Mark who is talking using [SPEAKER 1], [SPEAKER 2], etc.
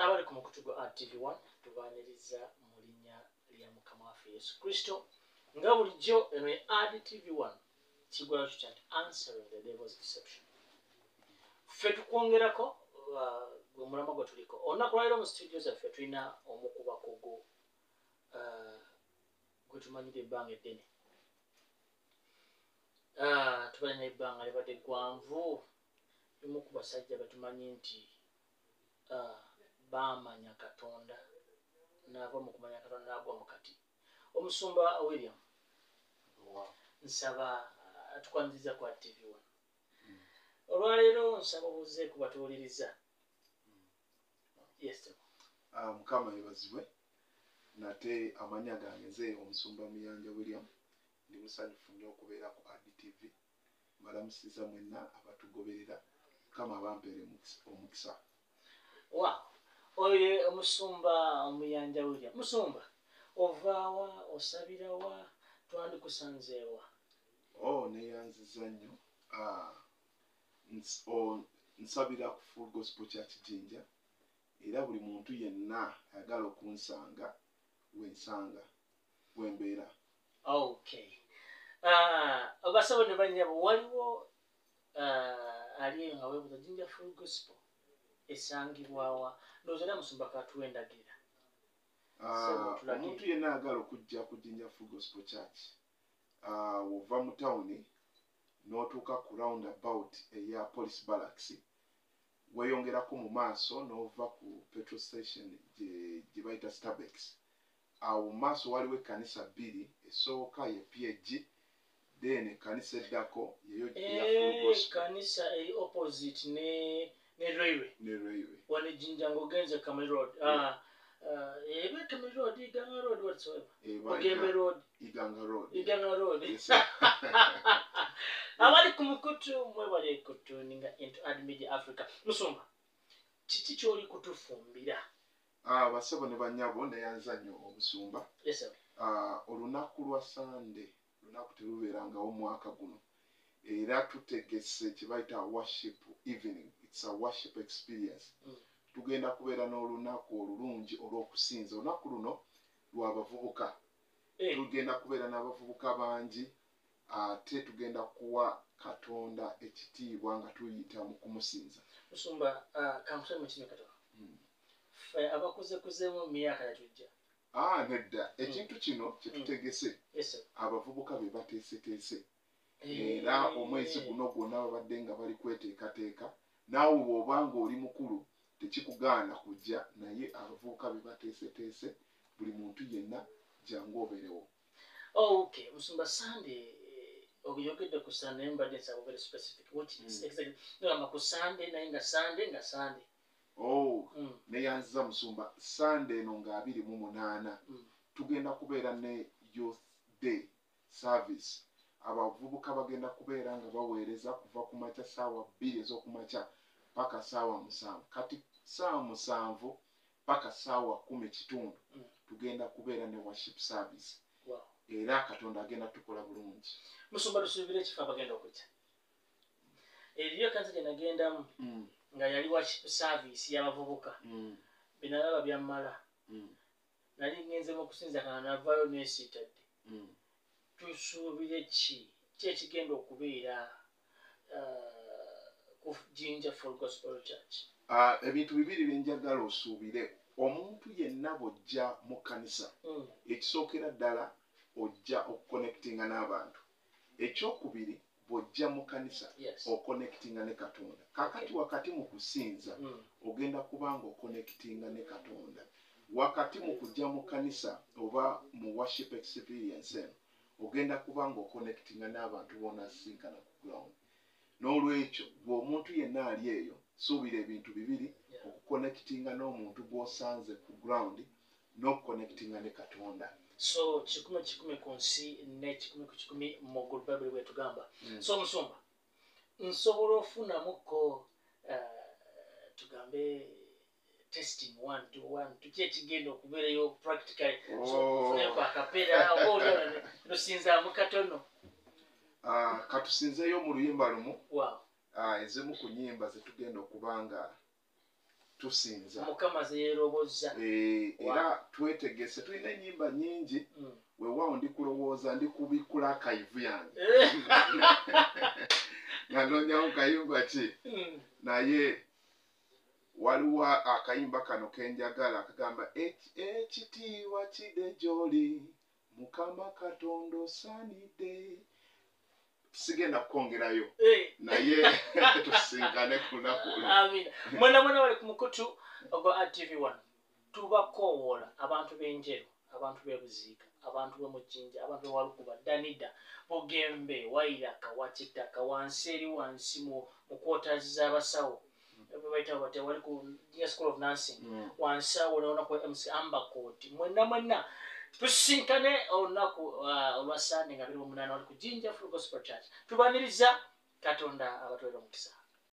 [SPEAKER 1] abali ku mukutu gwa RTV1 tubaaniriza mu linnya lya Mukama waffe Yesu Kristo nga bulijjo eno ye RTV1 kigwalo kitya nti answering the devil's deception. Ffe tukwongerako gwe mulama gwe tuliko olunaku lwaleero mu studio zaffe tulina omu ku bakugu gwe tumanyira ebbanga eddene tubalina ebbanga libadde ggwanvu limu ku basajja batumanyi nti baamanya Katonda n'ava mu kumanya Katonda n'agwa mu kati. Omusumba William nsaba tukwaniriza ku TV1 olwaleero nsaba obuze ku batuwuliriza. Yes
[SPEAKER 2] Mukama yebazibwe nate amanya gange nze omusumba Muyanja William ndi musanyufu nnyo okubeera ku RTV mbalamusiza mwenna abatugoberera Mukama abampeere omukisa.
[SPEAKER 1] Wow. Oye omusumba Muyanja William musumba ovaawa osabirawa twandikusanzeewa?
[SPEAKER 2] Neyanziza nnyo nsabira ku Full Gospel Church Jinja era buli muntu yenna ayagala okunsanga wensanga wembeera.
[SPEAKER 1] Okay. Abasabo ne bannyabo waliwo ali nga weebuuza Jinja Full Gospel esangibwawa ndowooza era musumba katuwendagirira.
[SPEAKER 2] Omuntu yenna ayagala okujja ku Jinja Full Gospel Church wova mu tawuni n'otuuka ku roundabout eya Police Barracks weyongerako mu maaso n'ova ku petrol station gye bayita Starbex. Awo mu maaso waliwo ekkanisa bbiri, esooka ye PAG then ekkanisa eddako yeyo eya Full Gospel.
[SPEAKER 1] Ekkanisa eri opposite ne railway wano Jinja ng'ogenze Kamuli Road. Eba Kamuli Road, Iganga Road, whatsoever. Ogembe Road. Iganga Road. Abali ku mukutu mwebale kutuninga into Admedia Africa. Musumba, kiki ky'oli kutufumbira?
[SPEAKER 2] Basabo ne bannyabo neyanza nnyo omusumba.
[SPEAKER 1] Yes sir.
[SPEAKER 2] Olunaku lwa Sunday lunaku terubeerangawo mwaka guno era tutegese kye bayita worship evening. It's a worship experience. Tugenda kubeera n'olunaku olulungi olw'okusinza. Olunaku luno lw'abavubuka. Tugenda kubeera n'abavubuka bangi ate tugenda kuwa Katonda ekitiibwa nga tuyita mu kumusinza.
[SPEAKER 1] Musumba kamusome kino katono. Ffe abakuzekuzeemu mu myaka yatujja.
[SPEAKER 2] Nedda ekintu kino kye tutegese abavubuka be bateeseteese era omwezi guno gwonna babadde nga bali kweteekateeka naawe bw'obanga oli mukulu tekikugaana kujja naye abavubuka be bateeseteese buli muntu yenna jangu obeerewo.
[SPEAKER 1] Okay, musumba Sunday oyogedde ku Sunday mbadde nsaba very specific which is exactly ngamba ku Sunday naye nga Sunday. Neyanziza musumba Sunday eno nga 28 tugenda kubeera ne Youth Day service. Abavubuka bagenda kubeera nga baweereza kuva ku makya ssaawa 2 ez'okumakya paka ssaawa 7. Kati ssaawa 7 paka ssaawa 10 tugenda kubeera ne worship service. Wow.
[SPEAKER 2] Era Katonda agenda tukola bulungi.
[SPEAKER 1] Musumba tusuubire ekifo abagenda okujja. Eriyo kanisa gye nagendamu nga yali worship service y'abavubuka. Binalaba byammala. Nali ngenzemu okusinza kana navaayo neesiitadde. Tusuubire ki ekigenda okubeera ku Jinja Full Gospel Church?
[SPEAKER 2] Ebintu bibiri byenjagala osuubire. Omuntu yenna bw'ojja mu kkanisa ekisookera ddala ojja okuconnectinga n'abantu. Ekyokubiri bw'ojja mu kkanisa oconnectinga ne Katonda. Kakati wakati mu kusinza ogenda kubanga oconnectinga ne Katonda. Wakati mu kujja mu kkanisa oba mu worship experience eno ogenda kubanga oconnectinga n'abantu bona asinkana ku ground. N'olwekyo bw'omuntu yenna ali eyo suubira ebintu bibiri okuconnectinga n'omuntu gw'osanze ku ground n'okuconnectinga ne Katonda.
[SPEAKER 1] So 10 ku nsi ne 10 mu Good Bible bwe tugamba. So musumba nsobola ofunamuko tugambe testing 1 to 1 tuki ekigenda okubeerayo practically ofunayo ku akapera oba lusinza mu katono.
[SPEAKER 2] Katusinzeyo mu luyimba lumu.
[SPEAKER 1] Wow.
[SPEAKER 2] Ezimu ku nnyimba ze tugenda okubanga tusinza
[SPEAKER 1] mukama zeyeroboza
[SPEAKER 2] era twetegese tulina ennyimba nnyingi weewaawo ndikulowooza ndikubikula akayivu yange nga noonyawo kayimba ki naye waliwo akayimba kano kenjagala akagamba ekitiibwa kide gy'oli mukama katonda osaanidde sigenda kukwongerayo naye tusinkane ku lunaku
[SPEAKER 1] amina mwena bali ku mukutu ogwa RTV1 tubakoowoola abantu b'enjeru abantu b'ebuziika abantu b'emujinja abantu b'ewalukuba danida bugembe wairaka wakitaka wansi eri wansi mu quarters z'abasawo baita bate wali ku School of Nursing wansi awo naona ku MC Ambakoti mwena tusinkane olunaku olwa Sunday nga 28 wali ku Jinja Full Gospel Church tubaniriza Katonda abatwera omukisa